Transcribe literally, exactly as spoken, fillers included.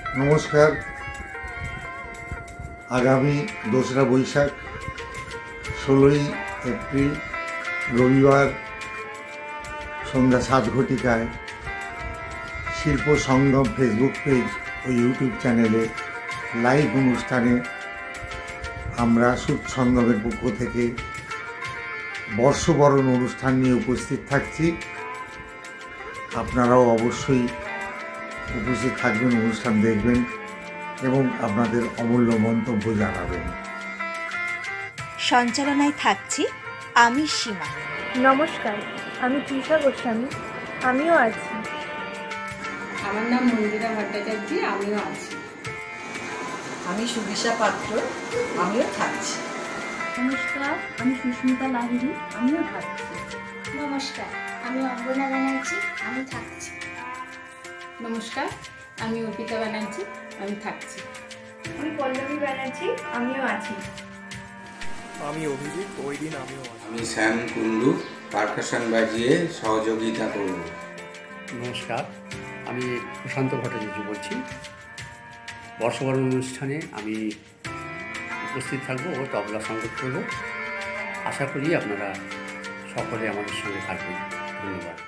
নমস্কার। আগামী দোসরা বৈশাখ ষোলোই এপ্রিল রবিবার সন্ধ্যা সাত ঘটিকায় শিল্প সঙ্গম ফেসবুক পেজ ও ইউটিউব চ্যানেলে লাইভ অনুষ্ঠানে আমরা সুদ সঙ্গমের পক্ষ থেকে বর্ষবরণ অনুষ্ঠান নিয়ে উপস্থিত থাকছি। আপনারাও অবশ্যই উপস্থিত থাকবেন, অনুষ্ঠান দেখবেন এবং আপনাদের অমূল্য মন্তব্য জানাবেন। সঞ্চালনায় থাকছি আমি সীমা। নমস্কার, আমি তৃষা গোস্বামী, আমিও আছি। আমার নাম মন্দিরা ভট্টাচার্য, আমিও আছি। আমি সুবিশা পাত্র, আমিও থাকছি। নমস্কার, আমি সুস্মিতা লাহিড়ী, আমিও থাকছি। নমস্কার, আমি অঙ্গনা ব্যানার্জি, আমি থাকছি। নমস্কার, আমি অর্পিতা ব্যানার্জি, আমি থাকছি। আমি পল্লবী ব্যানার্জি, আমিও আছি। আমি অভিজিৎ, ওই দিন আমিও আছি। আমি শ্যাম কুন্ডু, পারকাশন বাজিয়ে সহযোগিতা করব। নমস্কার, আমি প্রশান্ত ভট্টাচার্য বলছি। বর্ষবরণ অনুষ্ঠানে আমি উপস্থিত থাকবো ও তবলা সঙ্গীত করব। আশা করি আপনারা সকলে আমাদের সঙ্গে থাকবেন। ধন্যবাদ।